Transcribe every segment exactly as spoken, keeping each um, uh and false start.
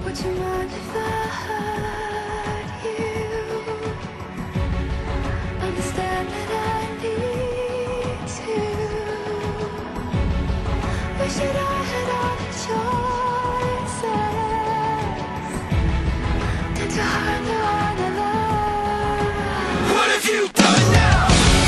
Would you mind if I hurt you? Understand that I need to. Wish that I had all the choices than to harm the one I love. What have you done now?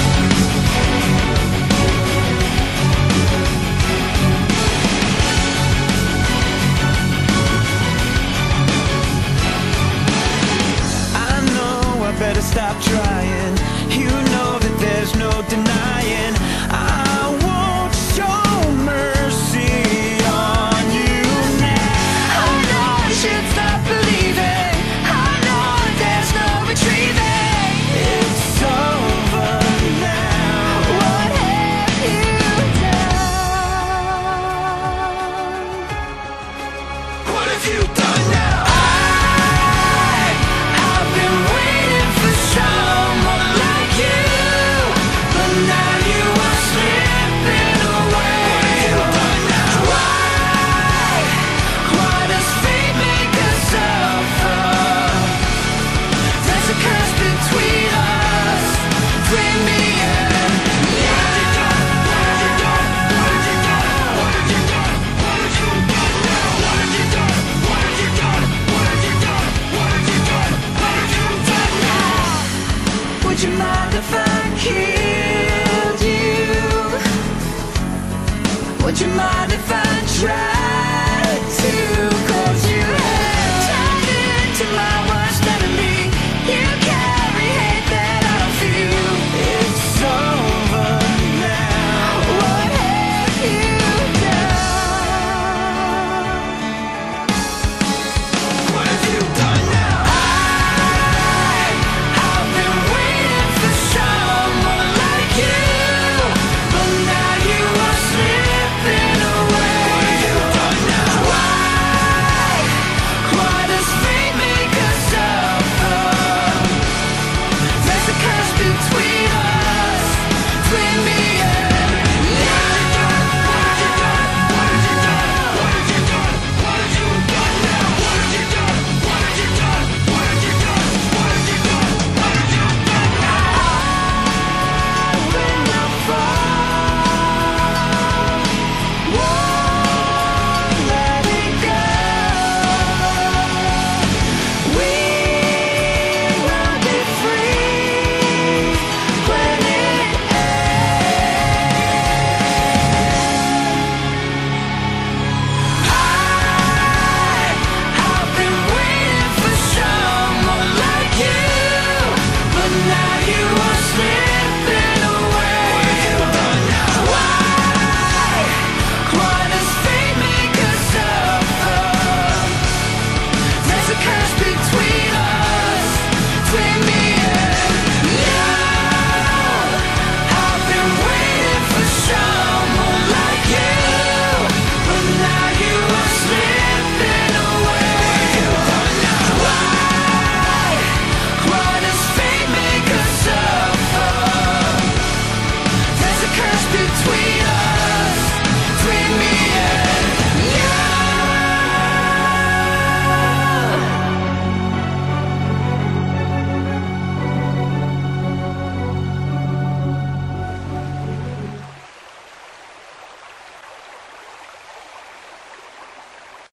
Better stop trying. You know that there's no denying I won't show mercy on you now. I know I should stop believing. I know there's no retrieving. It's over now. What have you done? What have you done now? Would you mind if I killed you? Would you mind if I tried?